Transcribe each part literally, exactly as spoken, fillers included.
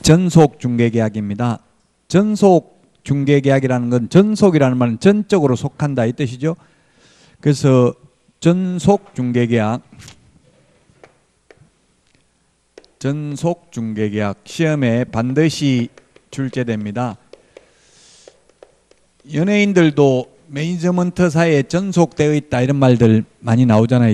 전속 중개계약입니다. 전속 중개계약이라는 건 전속이라는 말은 전적으로 속한다 이 뜻이죠. 그래서 전속 중개계약, 전속 중개계약 시험에 반드시 출제됩니다. 연예인들도 매니저먼트사에 전속되어 있다 이런 말들 많이 나오잖아요.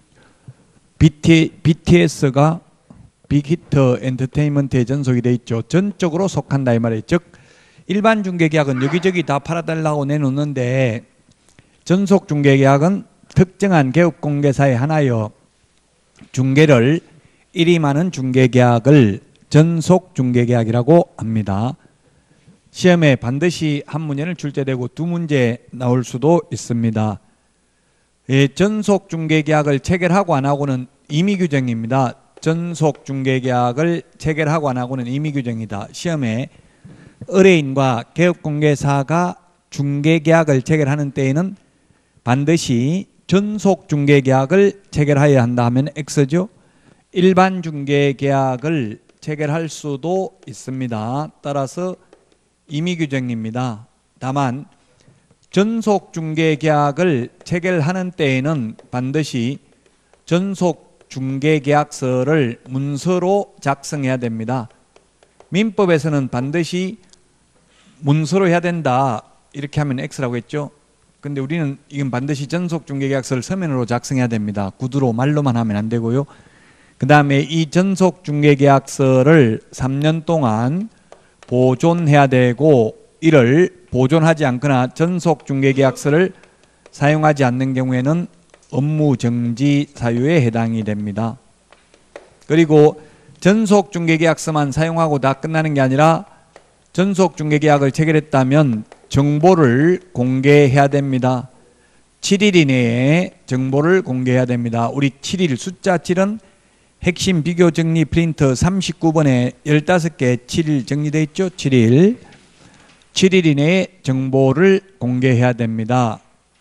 비티에스가 빅히트 엔터테인먼트에 전속이 되어 있죠. 전적으로 속한다 이 말이에요. 즉 일반 중개계약은 여기저기 다 팔아달라고 내놓는데 전속 중개계약은 특정한 개업공개사에 하나여 중개를 일임하는 중개계약을 전속 중개계약이라고 합니다. 시험에 반드시 한 문제는 출제되고 두 문제 나올 수도 있습니다. 예, 전속 중개계약을 체결하고 안 하고는 임의규정입니다. 전속 중개계약을 체결하고 안 하고는 임의규정이다. 시험에 의뢰인과 개업공개사가 중개계약을 체결하는 때에는 반드시 전속 중개계약을 체결하여야 한다 하면 X죠. 일반 중개계약을 체결할 수도 있습니다. 따라서 임의규정입니다. 다만 전속 중개계약을 체결하는 때에는 반드시 전속 중개계약서를 문서로 작성해야 됩니다. 민법에서는 반드시 문서로 해야 된다 이렇게 하면 X라고 했죠. 근데 우리는 이건 반드시 전속 중개계약서를 서면으로 작성해야 됩니다. 구두로 말로만 하면 안 되고요. 그 다음에 이 전속 중개계약서를 삼 년 동안 보존해야 되고 이를 보존하지 않거나 전속 중개계약서를 사용하지 않는 경우에는 업무정지 사유에 해당이 됩니다. 그리고 전속 중개계약서만 사용하고 다 끝나는 게 아니라 전속 중개계약을 체결했다면 정보를 공개해야 됩니다. 칠 일 이내에 정보를 공개해야 됩니다. 우리 칠 일 숫자 칠은 핵심 비교 정리 프린터 삼십구 번에 십오 개 칠 일 정리되어 있죠. 칠 일. 칠 일 이내에 정보를 공개해야 됩니다.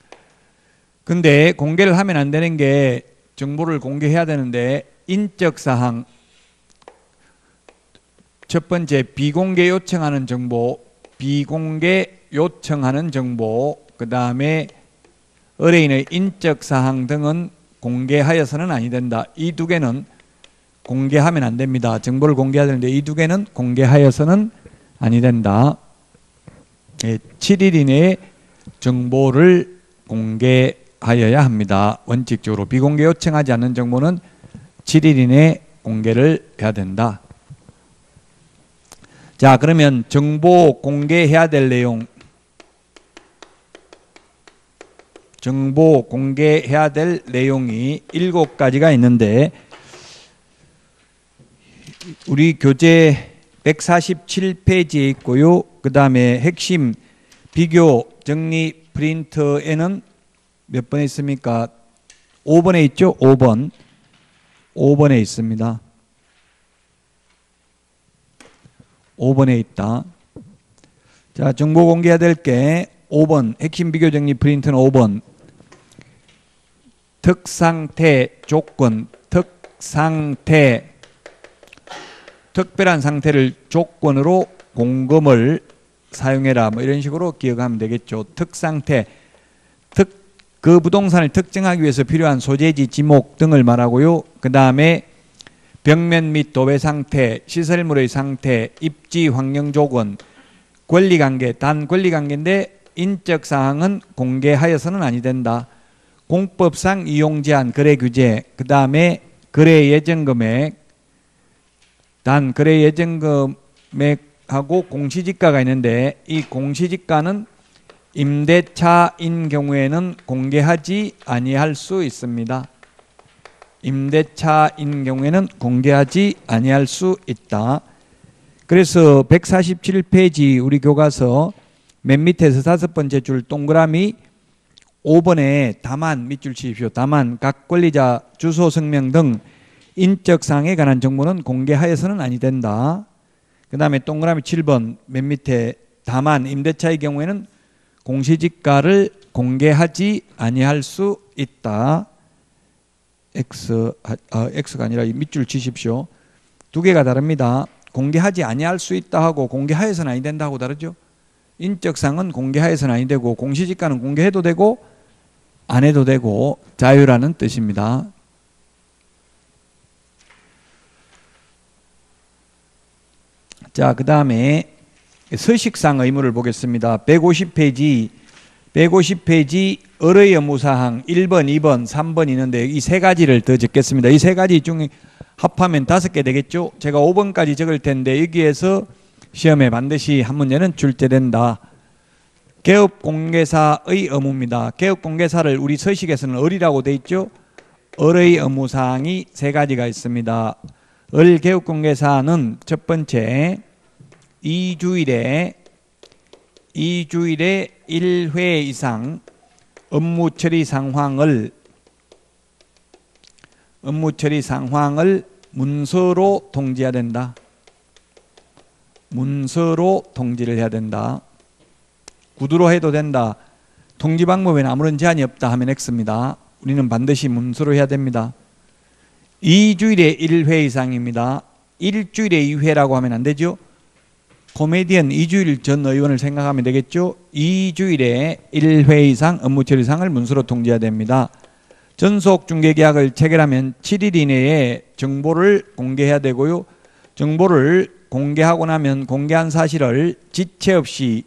근데 공개를 하면 안 되는 게 정보를 공개해야 되는데 인적사항 첫 번째 비공개 요청하는 정보, 비공개 요청하는 정보, 그 다음에 의뢰인의 인적사항 등은 공개하여서는 아니 된다. 이 두 개는 공개하면 안 됩니다. 정보를 공개해야 되는데 이 두 개는 공개하여서는 아니 된다. 예, 칠 일 이내에 정보를 공개하여야 합니다. 원칙적으로 비공개 요청하지 않는 정보는 칠 일 이내에 공개를 해야 된다. 자, 그러면 정보 공개해야 될 내용, 정보 공개해야 될 내용이 일곱 가지가 있는데 우리 교재 백사십칠 페이지에 있고요. 그 다음에 핵심 비교 정리 프린터에는 몇 번에 있습니까? 오 번에 있죠? 오 번. 오 번에 있습니다. 오 번에 있다. 자, 정보 공개해야 될 게 오 번. 핵심 비교 정리 프린터는 오 번. 특상태 조건, 특상태 특별한 상태를 조건으로 공금을 사용해라 뭐 이런 식으로 기억하면 되겠죠. 특상태, 특, 그 부동산을 특정하기 위해서 필요한 소재지, 지목 등을 말하고요. 그 다음에 벽면 및 도배 상태, 시설물의 상태, 입지 환경 조건, 권리관계, 단 권리관계인데 인적 사항은 공개하여서는 아니 된다. 공법상 이용 제한, 거래 규제, 그 다음에 거래 예정 금액, 단 거래 예정 금액하고 공시지가가 있는데 이 공시지가는 임대차인 경우에는 공개하지 아니할 수 있습니다. 임대차인 경우에는 공개하지 아니할 수 있다. 그래서 백사십칠 페이지 우리 교과서 맨 밑에서 다섯 번째 줄 동그라미 오 번에 다만 밑줄 치십시오. 다만 각 권리자 주소 성명 등 인적사항에 관한 정보는 공개하여서는 아니 된다. 그 다음에 동그라미 칠 번 맨 밑에 다만 임대차의 경우에는 공시지가를 공개하지 아니할 수 있다. X, 아, X가 아니라 밑줄 치십시오. 두 개가 다릅니다. 공개하지 아니할 수 있다 하고 공개하여서는 아니 된다 하고 다르죠. 인적사항은 공개하여서는 아니 되고 공시지가는 공개해도 되고 안 해도 되고 자유라는 뜻입니다. 자, 그 다음에 서식상 의무를 보겠습니다. 백오십 페이지 백오십 페이지 을의 의무사항 일 번, 이 번, 삼 번 있는데 이 세 가지를 더 적겠습니다. 이 세 가지 중에 합하면 다섯 개 되겠죠. 제가 오 번까지 적을 텐데 여기에서 시험에 반드시 한 문제는 출제된다. 개업공개사의 의무입니다. 개업공개사를 우리 서식에서는 을이라고 돼 있죠. 을의 의무사항이 세 가지가 있습니다. 을 개업공개사는 첫 번째 이 주일에 이 주일에 일 회 이상 업무 처리 상황을 업무 처리 상황을 문서로 통지해야 된다. 문서로 통지를 해야 된다. 구두로 해도 된다. 통지 방법에는 아무런 제한이 없다 하면 X입니다. 우리는 반드시 문서로 해야 됩니다. 이 주일에 일 회 이상입니다. 일주일에 이 회라고 하면 안 되죠. 코미디언 이주일 전 의원을 생각하면 되겠죠. 이 주일에 일 회 이상 업무 처리 사항을 문서로 통지해야 됩니다. 전속 중개 계약을 체결하면 칠 일 이내에 정보를 공개해야 되고요. 정보를 공개하고 나면 공개한 사실을 지체 없이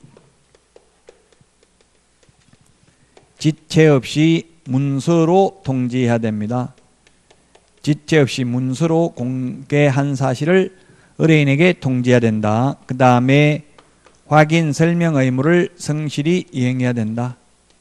지체 없이 문서로 통지해야 됩니다. 지체 없이 문서로 공개한 사실을 의뢰인에게 통지해야 된다. 그 다음에 확인 설명 의무를 성실히 이행해야 된다.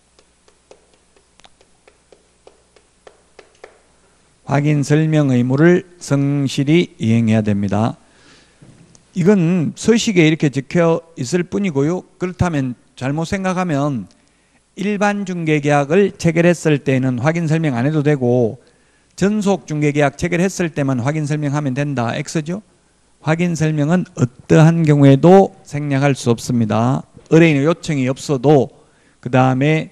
확인 설명 의무를 성실히 이행해야 됩니다. 이건 서식에 이렇게 적혀 있을 뿐이고요. 그렇다면 잘못 생각하면 일반 중개계약을 체결했을 때는 확인 설명 안 해도 되고 전속 중개계약 체결했을 때만 확인 설명하면 된다. X죠? 확인 설명은 어떠한 경우에도 생략할 수 없습니다. 의뢰인의 요청이 없어도 그 다음에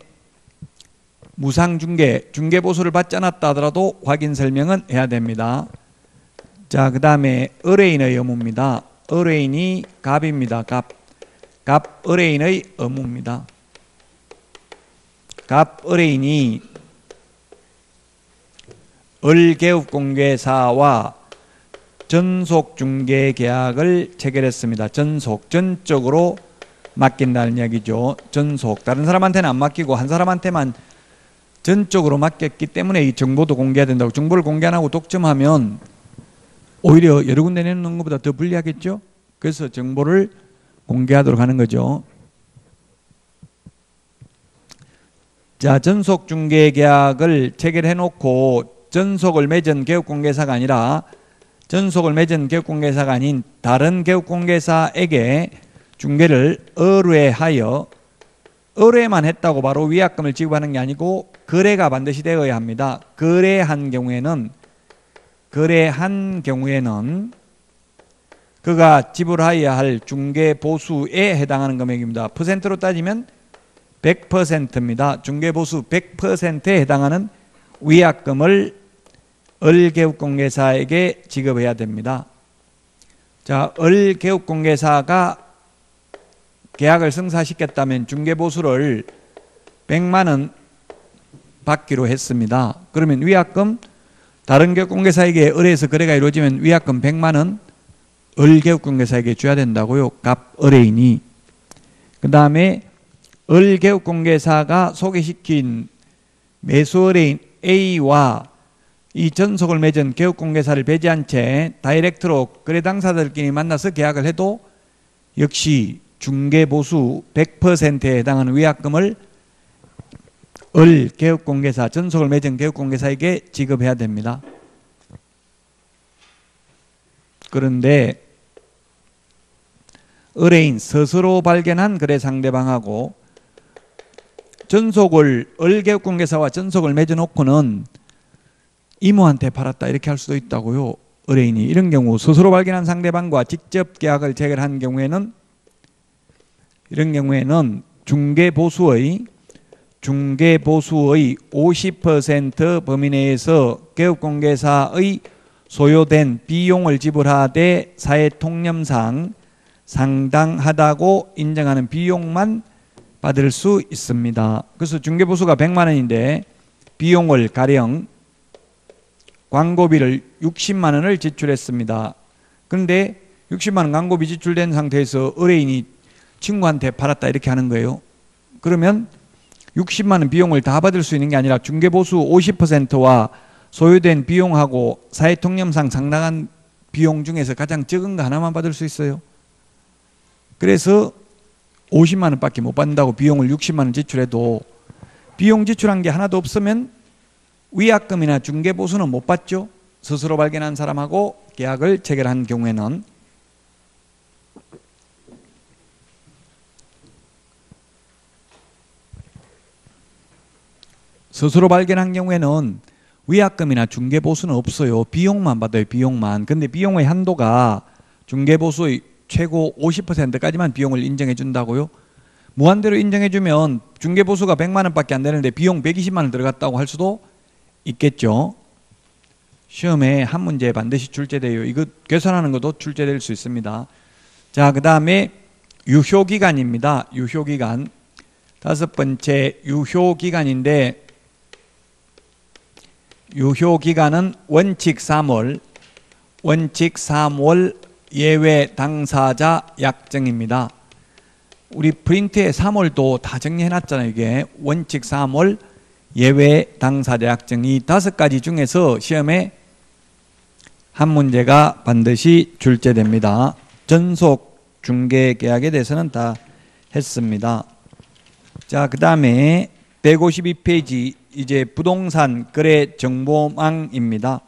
무상중개, 중개보수를 받지 않았다 하더라도 확인 설명은 해야 됩니다. 자, 그 다음에 의뢰인의 의무입니다. 의뢰인이 갑입니다. 갑. 갑 의뢰인의 의무입니다. 갑 의뢰인이 을개업공개사와 전속중개계약을 체결했습니다. 전속, 전적으로 맡긴다는 이야기죠. 전속, 다른 사람한테는 안 맡기고 한 사람한테만 전적으로 맡겼기 때문에 이 정보도 공개해야 된다고. 정보를 공개 안 하고 독점하면 오히려 여러 군데 내놓는 것보다 더 불리하겠죠. 그래서 정보를 공개하도록 하는 거죠. 자, 전속중개계약을 체결해놓고 전속을 맺은 개업공개사가 아니라 전속을 맺은 개업공개사가 아닌 다른 개업공개사에게 중개를 의뢰하여 의뢰만 했다고 바로 위약금을 지급하는 게 아니고 거래가 반드시 되어야 합니다. 거래한 경우에는 거래한 경우에는 그가 지불하여야 할 중개 보수에 해당하는 금액입니다. 퍼센트로 따지면 백 퍼센트입니다. 중개 보수 백 퍼센트에 해당하는 위약금을 을개업공개사에게 지급해야 됩니다. 자, 을개업공개사가 계약을 성사시켰다면 중개보수를 백만 원 받기로 했습니다. 그러면 위약금 다른 개업공개사에게 의뢰해서 거래가 이루어지면 위약금 백만 원 을개업공개사에게 줘야 된다고요. 갑 의뢰인이. 그 다음에 을개업공개사가 소개시킨 매수의뢰인 A와 이 전속을 맺은 개업공개사를 배제한 채 다이렉트로 거래 당사자들끼리 만나서 계약을 해도 역시 중개보수 백 퍼센트에 해당하는 위약금을 을 개업공개사, 전속을 맺은 개업공개사에게 지급해야 됩니다. 그런데 의뢰인 스스로 발견한 거래 상대방하고 전속을 을 개업공개사와 전속을 맺어놓고는 이모한테 팔았다 이렇게 할 수도 있다고요. 의뢰인이. 이런 경우 스스로 발견한 상대방과 직접 계약을 체결한 경우에는 이런 경우에는 중개보수의 중개보수의 오십 퍼센트 범위 내에서 개업공개사의 소요된 비용을 지불하되 사회통념상 상당하다고 인정하는 비용만 받을 수 있습니다. 그래서 중개보수가 백만 원인데 비용을 가령 광고비를 육십만 원을 지출했습니다. 그런데 육십만 원 광고비 지출된 상태에서 의뢰인이 친구한테 팔았다 이렇게 하는 거예요. 그러면 육십만 원 비용을 다 받을 수 있는 게 아니라 중개보수 오십 퍼센트와 소요된 비용하고 사회통념상 상당한 비용 중에서 가장 적은 거 하나만 받을 수 있어요. 그래서 오십만 원밖에 못 받는다고 비용을 육십만 원 지출해도 비용 지출한 게 하나도 없으면 위약금이나 중개보수는 못 받죠. 스스로 발견한 사람하고 계약을 체결한 경우에는. 스스로 발견한 경우에는 위약금이나 중개보수는 없어요. 비용만 받아요. 비용만. 근데 비용의 한도가 중개보수의 최고 오십 퍼센트까지만 비용을 인정해 준다고요. 무한대로 인정해 주면 중개보수가 백만 원밖에 안 되는데 비용 백이십만 원 들어갔다고 할 수도 있겠죠. 시험에 한 문제 반드시 출제돼요. 이거 계산하는 것도 출제될 수 있습니다. 자, 그 다음에 유효기간입니다. 유효기간. 다섯 번째 유효기간인데 유효기간은 원칙 삼 월, 원칙 삼 월 예외 당사자 약정입니다. 우리 프린트에 삼 월도 다 정리해놨잖아요. 이게 원칙 삼 월 예외 당사자 약정. 이 다섯 가지 중에서 시험에 한 문제가 반드시 출제됩니다. 전속 중개 계약에 대해서는 다 했습니다. 자, 그 다음에 백오십이 페이지 이제 부동산 거래 정보망입니다.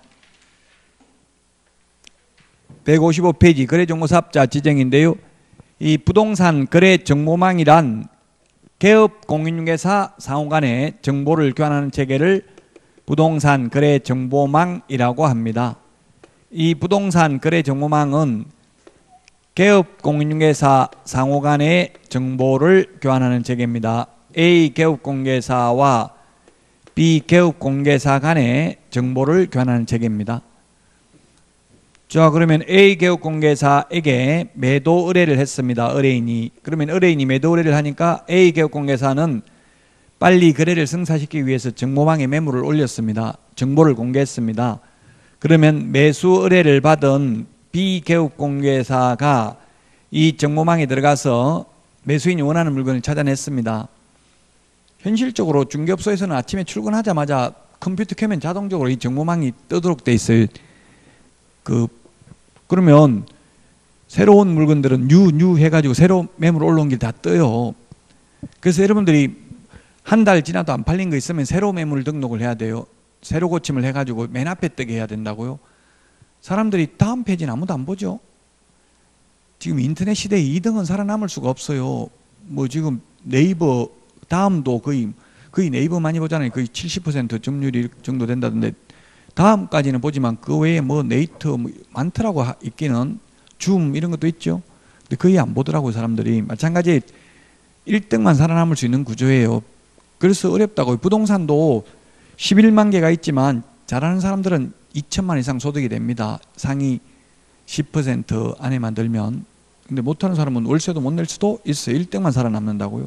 백오십오 페이지 거래정보사업자 지정인데요. 이 부동산 거래 정보망이란 개업 공인중개사 상호 간의 정보를 교환하는 체계를 부동산 거래 정보망이라고 합니다. 이 부동산 거래 정보망은 개업 공인중개사 상호 간의 정보를 교환하는 체계입니다. A 개업공개사와 B 개업공개사 간의 정보를 교환하는 체계입니다. 자, 그러면 A 개업공개사에게 매도 의뢰를 했습니다. 의뢰인이. 그러면 의뢰인이 매도 의뢰를 하니까 A 개업공개사는 빨리 거래를 성사시키기 위해서 정보망에 매물을 올렸습니다. 정보를 공개했습니다. 그러면 매수 의뢰를 받은 B 개업공개사가 이 정보망에 들어가서 매수인이 원하는 물건을 찾아냈습니다. 현실적으로 중개업소에서는 아침에 출근하자마자 컴퓨터 켜면 자동적으로 이 정보망이 뜨도록 돼 있어요. 그 그러면 새로운 물건들은 뉴, 뉴 해가지고 새로 매물 올라온 게 다 떠요. 그래서 여러분들이 한 달 지나도 안 팔린 거 있으면 새로 매물 등록을 해야 돼요. 새로 고침을 해가지고 맨 앞에 뜨게 해야 된다고요. 사람들이 다음 페이지는 아무도 안 보죠. 지금 인터넷 시대에 이 등은 살아남을 수가 없어요. 뭐 지금 네이버 다음도 거의 거의 네이버 많이 보잖아요. 거의 칠십 퍼센트 점유율이 정도 된다던데 다음까지는 보지만 그 외에 뭐 네이터 뭐 많더라고 있기는 줌 이런 것도 있죠. 근데 거의 안 보더라고요. 사람들이. 마찬가지 일 등만 살아남을 수 있는 구조예요. 그래서 어렵다고요. 부동산도 십일만 개가 있지만 잘하는 사람들은 이천만 이상 소득이 됩니다. 상위 십 퍼센트 안에만 들면. 근데 못하는 사람은 월세도 못 낼 수도 있어요. 일 등만 살아남는다고요.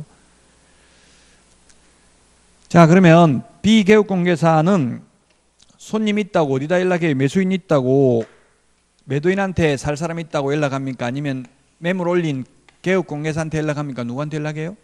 자, 그러면 비개업공개사는 손님 있다고 어디다 연락해요? 매수인 있다고 매도인한테 살 사람 있다고 연락합니까? 아니면 매물 올린 개업공개사한테 연락합니까? 누구한테 연락해요?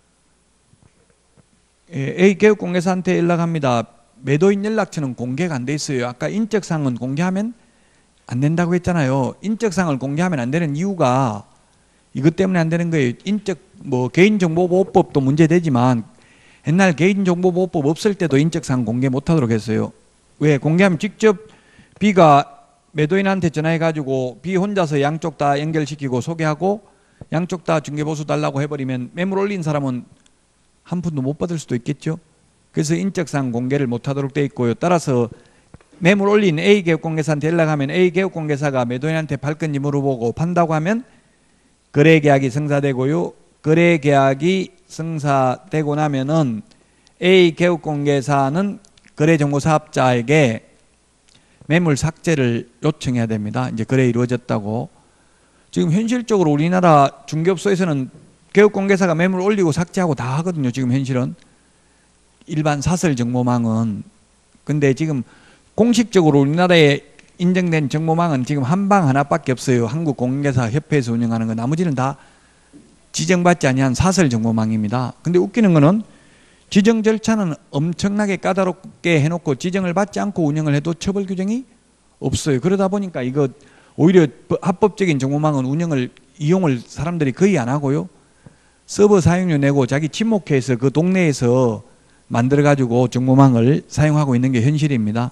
예, A 개업공개사한테 연락합니다. 매도인 연락처는 공개가 안 돼 있어요. 아까 인적사항은 공개하면 안 된다고 했잖아요. 인적사항을 공개하면 안 되는 이유가 이것 때문에 안 되는 거예요. 인적 뭐 개인정보보호법도 문제되지만 옛날 개인정보보호법 없을 때도 인적사항 공개 못하도록 했어요. 왜? 공개하면 직접 B가 매도인한테 전화해가지고 B 혼자서 양쪽 다 연결시키고 소개하고 양쪽 다 중개보수 달라고 해버리면 매물 올린 사람은 한 푼도 못 받을 수도 있겠죠. 그래서 인적사항 공개를 못하도록 돼 있고요. 따라서 매물 올린 A 개업공개사한테 연락하면 A 개업공개사가 매도인한테 팔 건지 물어보고 판다고 하면 거래계약이 성사되고요. 거래계약이 성사되고 나면은 A 개업공개사는 거래정보사업자에게 매물 삭제를 요청해야 됩니다. 이제 거래 이루어졌다고. 지금 현실적으로 우리나라 중개업소에서는 개업공개사가 매물 올리고 삭제하고 다 하거든요. 지금 현실은 일반 사설 정보망은. 근데 지금 공식적으로 우리나라에 인정된 정보망은 지금 한 방 하나밖에 없어요. 한국공개사 협회에서 운영하는 거. 나머지는 다 지정받지 아니한 사설 정보망입니다. 근데 웃기는 거는 지정 절차는 엄청나게 까다롭게 해놓고 지정을 받지 않고 운영을 해도 처벌 규정이 없어요. 그러다 보니까 이거 오히려 합법적인 정보망은 운영을 이용을 사람들이 거의 안 하고요. 서버 사용료 내고 자기 친목해서 그 동네에서 만들어 가지고 정보망을 사용하고 있는 게 현실입니다.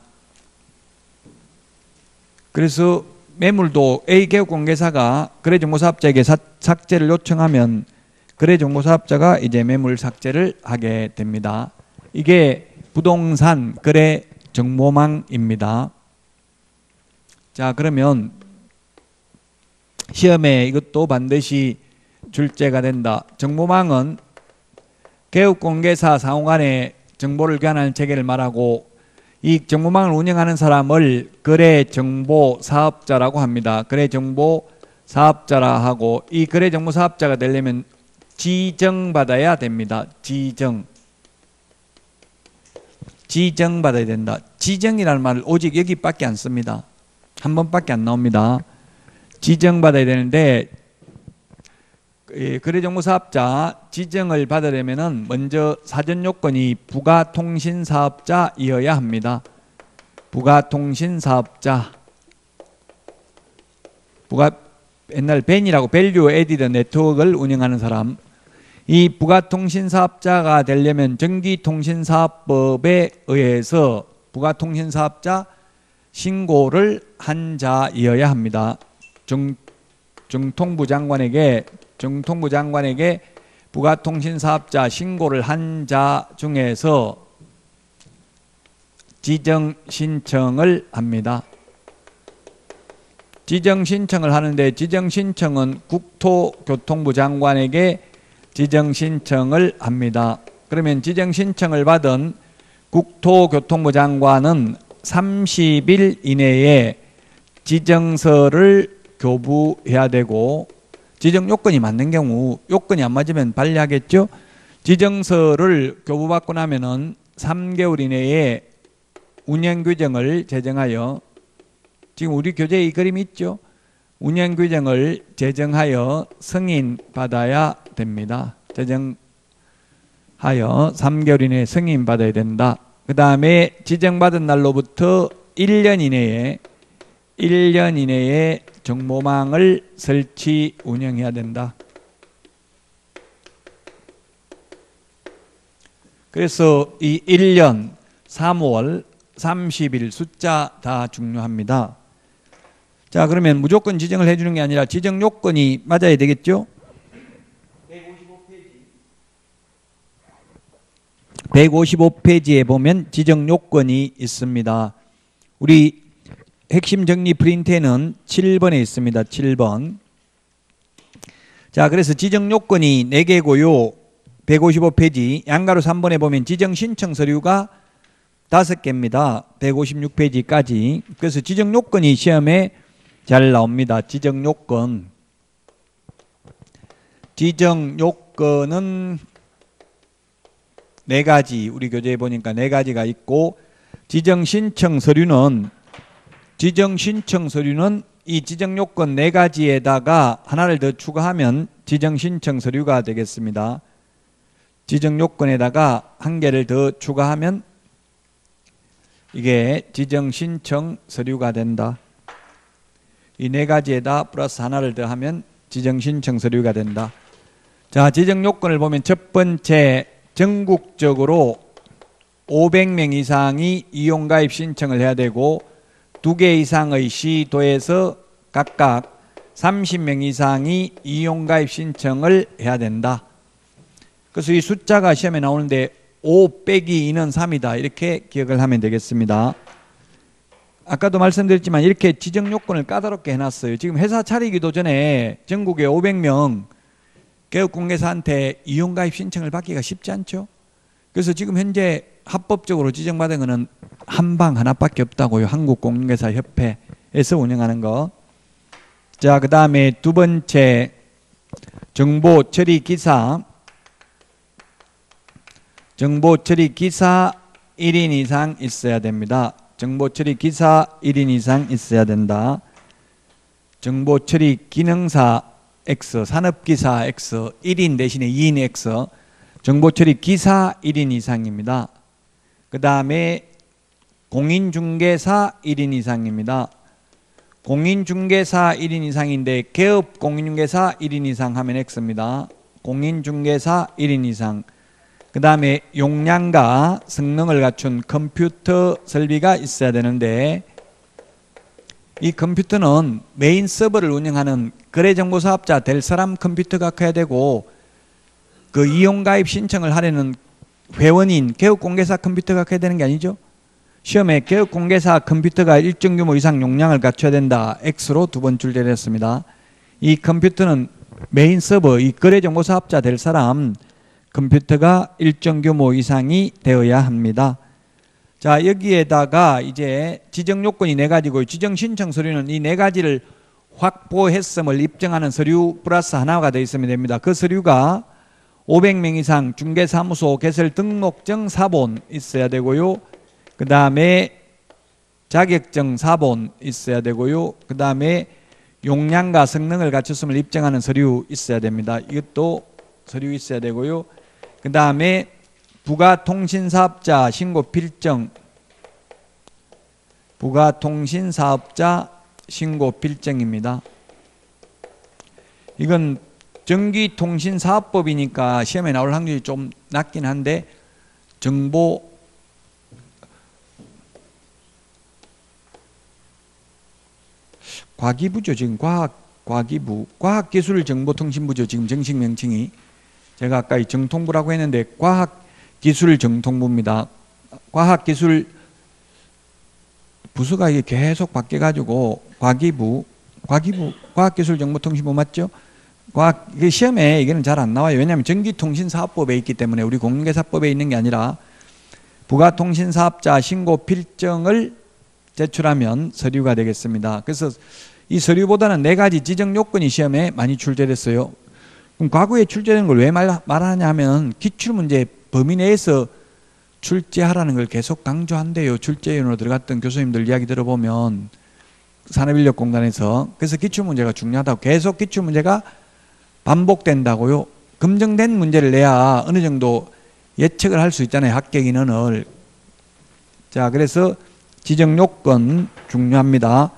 그래서 매물도 A 개업공개사가 거래정보사업자에게 삭제를 요청하면 거래정보사업자가 이제 매물 삭제를 하게 됩니다. 이게 부동산 거래 정보망입니다. 자, 그러면 시험에 이것도 반드시 출제가 된다. 정보망은 개업공개사 상호간에 정보를 교환하는 체계를 말하고 이 정보망을 운영하는 사람을 거래정보사업자라고 합니다. 거래정보사업자라 하고 이 거래정보사업자가 되려면 지정받아야 됩니다. 지정. 지정받아야 된다. 지정이라는 말을 오직 여기밖에 안 씁니다. 한 번밖에 안 나옵니다. 지정받아야 되는데 거래정보사업자 지정을 받으려면 먼저 사전요건이 부가통신사업자이어야 합니다. 부가통신사업자. 부가 옛날 벤이라고 밸류 에디드 네트워크를 운영하는 사람. 이 부가통신사업자가 되려면 전기통신사업법에 의해서 부가통신사업자 신고를 한 자이어야 합니다. 정, 정통부 장관에게 정통부 장관에게 부가통신사업자 신고를 한 자 중에서 지정 신청을 합니다. 지정 신청을 하는데 지정 신청은 국토교통부 장관에게 지정 신청을 합니다. 그러면 지정 신청을 받은 국토교통부 장관은 삼십 일 이내에 지정서를 교부해야 되고 지정 요건이 맞는 경우 요건이 안 맞으면 반려하겠죠. 지정서를 교부받고 나면은 삼 개월 이내에 운영규정을 제정하여 지금 우리 교재에 이 그림이 있죠. 운영규정을 제정하여 승인받아야 됩니다. 제정하여 삼 개월 이내에 승인받아야 된다. 그 다음에 지정받은 날로부터 일 년 이내에 일 년 이내에 정보망을 설치 운영해야 된다. 그래서 이 일 년, 삼월, 삼십 일 숫자 다 중요합니다. 자, 그러면 무조건 지정을 해주는 게 아니라 지정 요건이 맞아야 되겠죠? 백오십오 페이지. 백오십오 페이지에 보면 지정 요건이 있습니다. 우리 핵심 정리 프린트에는 칠 번에 있습니다. 칠 번. 자, 그래서 지정 요건이 네 개고요. 백오십오 페이지 양가로 삼 번에 보면 지정 신청 서류가 다섯 개입니다. 백오십육 페이지까지. 그래서 지정 요건이 시험에 잘 나옵니다. 지정 요건. 지정 요건은 네 가지, 우리 교재에 보니까 네 가지가 있고 지정 신청 서류는 지정 신청 서류는 이 지정 요건 네 가지에다가 하나를 더 추가하면 지정 신청 서류가 되겠습니다. 지정 요건에다가 한 개를 더 추가하면 이게 지정 신청 서류가 된다. 이 네 가지에다 플러스 하나를 더 하면 지정 신청 서류가 된다. 자, 지정 요건을 보면 첫 번째, 전국적으로 오백 명 이상이 이용가입 신청을 해야 되고 두 개 이상의 시도에서 각각 삼십 명 이상이 이용가입 신청을 해야 된다. 그래서 이 숫자가 시험에 나오는데 오 빼기 이는 삼이다. 이렇게 기억을 하면 되겠습니다. 아까도 말씀드렸지만 이렇게 지정 요건을 까다롭게 해놨어요. 지금 회사 차리기도 전에 전국에 오백 명 개업공개사한테 이용가입 신청을 받기가 쉽지 않죠. 그래서 지금 현재 합법적으로 지정받은 거는 한방 하나밖에 없다고요. 한국공인중개사협회에서 운영하는 거. 자, 그 다음에 두 번째 정보 처리 기사. 정보 처리 기사 일 인 이상 있어야 됩니다. 정보 처리 기사 일 인 이상 있어야 된다. 정보 처리 기능사 X, 산업기사 X, 일 인 대신에 이 인 X, 정보 처리 기사 일 인 이상입니다. 그 다음에 공인중개사 일 인 이상입니다. 공인중개사 일 인 이상인데 개업 공인중개사 일 인 이상 하면 X입니다. 공인중개사 일 인 이상. 그 다음에 용량과 성능을 갖춘 컴퓨터 설비가 있어야 되는데 이 컴퓨터는 메인 서버를 운영하는 거래정보사업자 될 사람 컴퓨터가 커야 되고 그 이용가입 신청을 하려는 회원인 개업공개사 컴퓨터가 커야 되는 게 아니죠. 시험에 개업공개사 컴퓨터가 일정 규모 이상 용량을 갖춰야 된다. X로 두 번 출제됐습니다. 이 컴퓨터는 메인 서버, 이 거래정보사업자 될 사람 컴퓨터가 일정 규모 이상이 되어야 합니다. 자, 여기에다가 이제 지정 요건이 네 가지고 지정 신청 서류는 이 네 가지를 확보했음을 입증하는 서류 플러스 하나가 되어 있으면 됩니다. 그 서류가 오백 명 이상 중개사무소 개설 등록증 사본 있어야 되고요. 그 다음에 자격증 사본 있어야 되고요. 그 다음에 용량과 성능을 갖췄음을 입증하는 서류 있어야 됩니다. 이것도 서류 있어야 되고요. 그 다음에 부가통신사업자 신고 필정, 부가통신사업자 신고 필정입니다. 이건 전기통신사업법이니까 시험에 나올 확률이 좀 낮긴 한데 정보 과기부죠. 지금 과학 과기부 과학기술정보통신부죠. 지금 정식 명칭이. 제가 아까 이 정통부라고 했는데 과학기술정통부입니다. 과학기술 부서가 이게 계속 바뀌어가지고 과기부, 과기부, 과학기술정보통신부 맞죠? 과학 시험에 이게는 잘 안 나와요. 왜냐하면 전기통신사업법에 있기 때문에 우리 공인중개사법에 있는 게 아니라 부가통신사업자 신고 필정을 제출하면 서류가 되겠습니다. 그래서 이 서류보다는 네 가지 지정 요건이 시험에 많이 출제됐어요. 그럼 과거에 출제된 걸 왜 말하냐 하면 기출문제 범위 내에서 출제하라는 걸 계속 강조한대요. 출제위원으로 들어갔던 교수님들 이야기 들어보면 산업인력공단에서. 그래서 기출문제가 중요하다고. 계속 기출문제가 반복된다고요. 검증된 문제를 내야 어느 정도 예측을 할 수 있잖아요. 합격 인원을. 자, 그래서 지정 요건 중요합니다.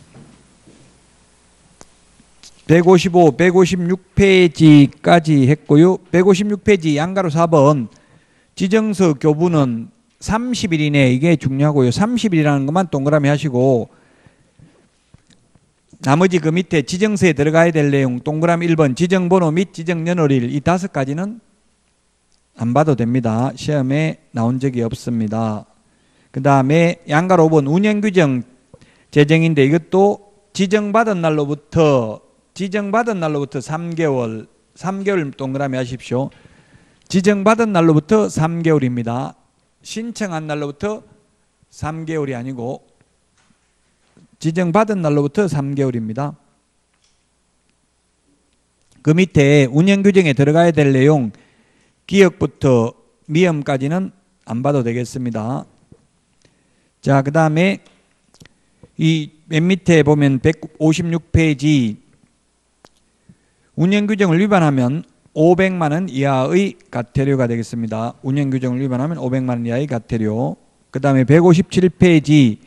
백오십오, 백오십육 페이지까지 했고요. 백오십육 페이지 양가로 사 번 지정서 교부는 삼십 일 이내, 이게 중요하고요. 삼십 일이라는 것만 동그라미 하시고 나머지 그 밑에 지정서에 들어가야 될 내용 동그라미 일 번 지정번호 및 지정연월일 이 다섯 가지는 안 봐도 됩니다. 시험에 나온 적이 없습니다. 그 다음에 양가로 오 번 운영규정 제정인데 이것도 지정받은 날로부터 지정받은 날로부터 삼 개월 삼 개월 동그라미 하십시오. 지정받은 날로부터 삼 개월입니다. 신청한 날로부터 삼 개월이 아니고 지정받은 날로부터 삼 개월입니다. 그 밑에 운영규정에 들어가야 될 내용 기억부터 미음까지는 안 봐도 되겠습니다. 자, 그 다음에 이 맨 밑에 보면 백오십육 페이지 운영규정을 위반하면 오백만 원 이하의 과태료가 되겠습니다. 운영규정을 위반하면 오백만 원 이하의 과태료. 그 다음에 백오십칠 페이지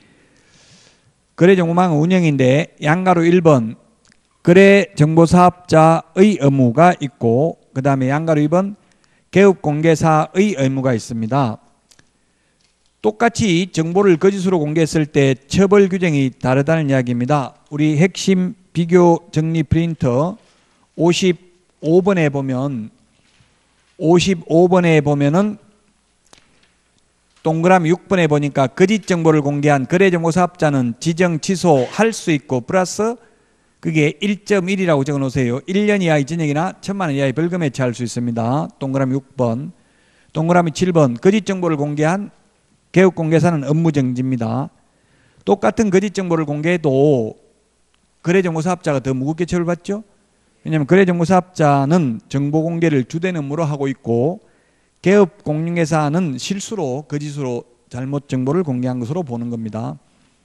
거래정보망 운영인데 양가로 일 번 거래정보사업자의 의무가 있고 그 다음에 양가로 이 번 개업공개사의 의무가 있습니다. 똑같이 정보를 거짓으로 공개했을 때 처벌 규정이 다르다는 이야기입니다. 우리 핵심 비교 정리 프린터 오십오 번에 보면 오십오 번에 보면은 동그라미 육 번에 보니까 거짓 정보를 공개한 거래정보사업자는 지정 취소할 수 있고 플러스 그게 일 점 일이라고 적어 놓으세요. 일 년 이하의 징역이나 천만 원 이하의 벌금에 처할 수 있습니다. 동그라미 육 번. 동그라미 칠 번 거짓 정보를 공개한 개업공개사는 업무정지입니다. 똑같은 거짓 정보를 공개해도 거래정보사업자가 더 무겁게 처벌받죠. 왜냐하면 거래정보사업자는 정보 공개를 주된 업무로 하고 있고 개업공인회사는 실수로 거짓으로 잘못 정보를 공개한 것으로 보는 겁니다.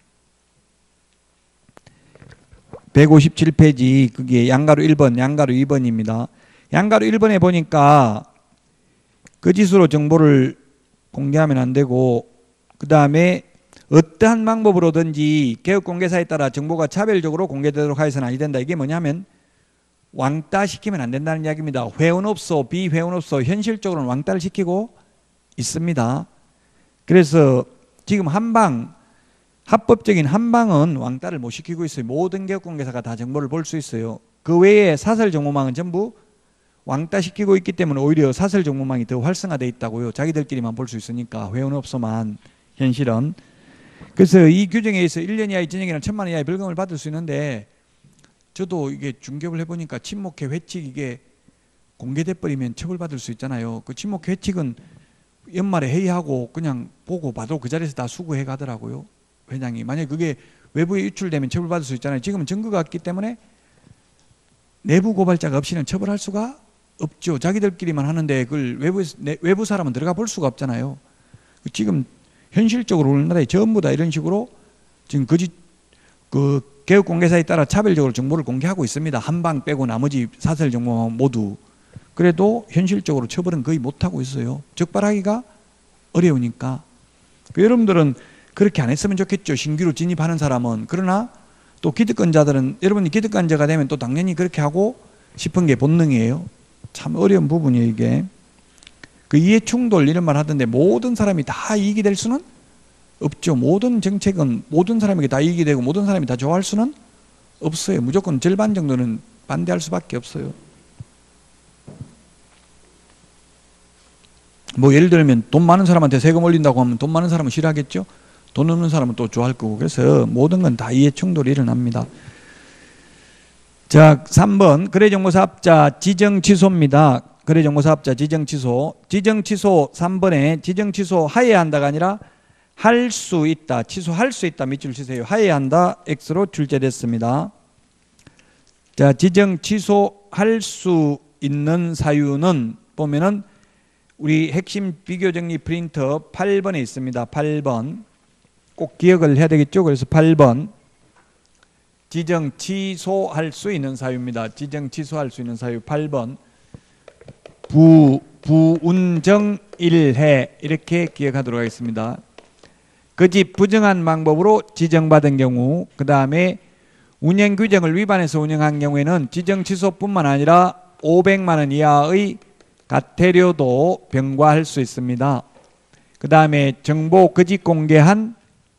백오십칠 페이지 그게 양가로 일 번, 양가로 이 번입니다. 양가로 일 번에 보니까 거짓으로 정보를 공개하면 안 되고 그 다음에 어떠한 방법으로든지 개업공개사에 따라 정보가 차별적으로 공개되도록 하여서는 아니 된다. 이게 뭐냐면 왕따 시키면 안 된다는 이야기입니다. 회원업소, 비회원업소 현실적으로는 왕따를 시키고 있습니다. 그래서 지금 한방 합법적인 한방은 왕따를 못 시키고 있어요. 모든 개업공개사가 다 정보를 볼 수 있어요. 그 외에 사설정보망은 전부 왕따 시키고 있기 때문에 오히려 사설정보망이 더 활성화되어 있다고요. 자기들끼리만 볼 수 있으니까 회원업소만 현실은. 그래서 이 규정에 의해서 일 년 이하의 징역이나 천만 원 이하의 벌금을 받을 수 있는데 저도 이게 중개업을 해보니까 친목회 회칙 이게 공개돼 버리면 처벌받을 수 있잖아요. 그 친목회 회칙은 연말에 회의하고 그냥 보고 봐도 그 자리에서 다 수구해 가더라고요. 회장이. 만약에 그게 외부에 유출되면 처벌받을 수 있잖아요. 지금은 증거가 없기 때문에 내부 고발자가 없이는 처벌할 수가 없죠. 자기들끼리만 하는데 그걸 외부, 외부 사람은 들어가 볼 수가 없잖아요. 지금 현실적으로 우리나라에 전부 다 이런 식으로 지금 거짓 그 개업공개사에 따라 차별적으로 정보를 공개하고 있습니다. 한방 빼고 나머지 사설 정보만 모두. 그래도 현실적으로 처벌은 거의 못하고 있어요. 적발하기가 어려우니까. 여러분들은 그렇게 안 했으면 좋겠죠. 신규로 진입하는 사람은. 그러나 또 기득권자들은 여러분이 기득권자가 되면 또 당연히 그렇게 하고 싶은 게 본능이에요. 참 어려운 부분이에요 이게. 그 이해충돌 이런 말 하던데 모든 사람이 다 이익이 될 수는 없죠. 모든 정책은 모든 사람에게 다 이익이 되고 모든 사람이 다 좋아할 수는 없어요. 무조건 절반 정도는 반대할 수밖에 없어요. 뭐 예를 들면 돈 많은 사람한테 세금 올린다고 하면 돈 많은 사람은 싫어하겠죠. 돈 없는 사람은 또 좋아할 거고. 그래서 모든 건 다 이해충돌이 일어납니다. 자, 삼 번 거래정보사업자 지정취소입니다. 거래정보사업자 지정취소. 지정취소 삼 번에 지정취소 하여야 한다가 아니라 할 수 있다. 취소할 수 있다. 밑줄 치세요. 하여야 한다. X로 출제됐습니다. 자, 지정취소할 수 있는 사유는 보면은 우리 핵심 비교정리 프린터 팔 번에 있습니다. 팔 번. 꼭 기억을 해야 되겠죠. 그래서 팔 번. 지정 취소할 수 있는 사유입니다. 지정 취소할 수 있는 사유 팔 번. 부, 부운정 일해 이렇게 기억하도록 하겠습니다. 거짓 부정한 방법으로 지정받은 경우 그 다음에 운영규정을 위반해서 운영한 경우에는 지정 취소뿐만 아니라 오백만 원 이하의 과태료도 병과할 수 있습니다. 그 다음에 정보 거짓 공개한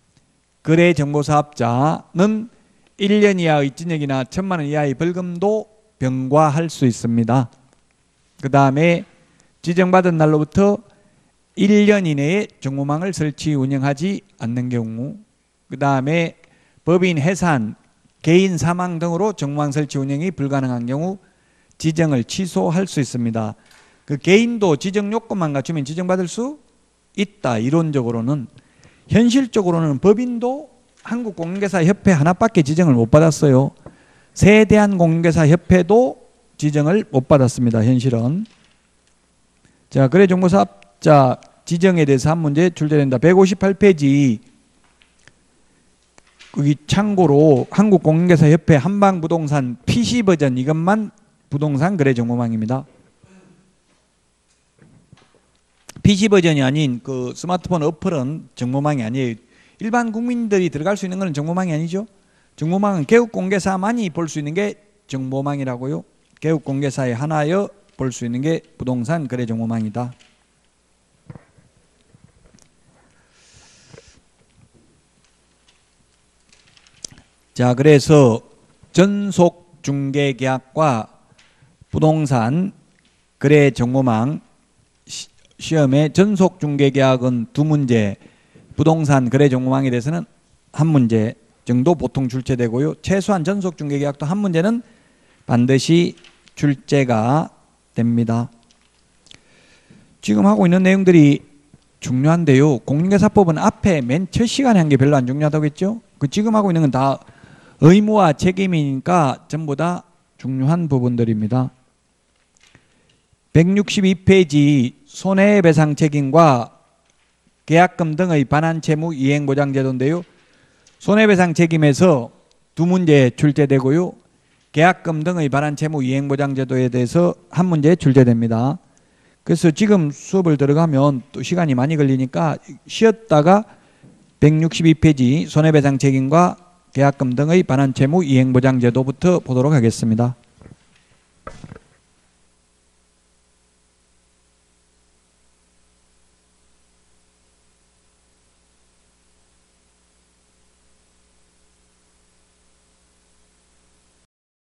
거래정보사업자는 일 년 이하의 징역이나 천만 원 이하의 벌금도 병과할 수 있습니다. 그 다음에 지정받은 날로부터 일 년 이내에 정보망을 설치 운영하지 않는 경우 그 다음에 법인 해산, 개인 사망 등으로 정보망 설치 운영이 불가능한 경우 지정을 취소할 수 있습니다. 그 개인도 지정 요건만 갖추면 지정받을 수 있다. 이론적으로는. 현실적으로는 법인도 한국공인중개사협회 하나밖에 지정을 못 받았어요. 세대한공인중개사협회도 지정을 못 받았습니다. 현실은. 자, 거래정보사업자 지정에 대해서 한 문제 출제된다. 백오십팔 페이지. 여기 참고로 한국공인중개사협회 한방부동산 피씨 버전 이것만 부동산 거래정보망입니다. 피씨 버전이 아닌 그 스마트폰 어플은 정보망이 아니에요. 일반 국민들이 들어갈 수 있는 것은 정보망이 아니죠. 정보망은 개업공개사만이 볼 수 있는 게 정보망이라고요. 개업공개사의 하나여 볼 수 있는 게 부동산 거래정보망이다. 자, 그래서 전속중개계약과 부동산 거래정보망 시험에 전속중개계약은 두 문제, 부동산 거래정보망에 대해서는 한 문제 정도 보통 출제되고요. 최소한 전속중개계약도 한 문제는 반드시 출제가 됩니다. 지금 하고 있는 내용들이 중요한데요. 공인중개사법은 앞에 맨 첫 시간에 한 게 별로 안 중요하다고 했죠. 그 지금 하고 있는 건 다 의무와 책임이니까 전부 다 중요한 부분들입니다. 백육십이 페이지 손해배상 책임과 계약금 등의 반환 채무 이행보장 제도인데요. 손해배상 책임에서 두 문제 출제되고요. 계약금 등의 반환 채무 이행보장 제도에 대해서 한 문제 출제됩니다. 그래서 지금 수업을 들어가면 또 시간이 많이 걸리니까 쉬었다가 백육십이 페이지 손해배상 책임과 계약금 등의 반환 채무 이행보장 제도부터 보도록 하겠습니다.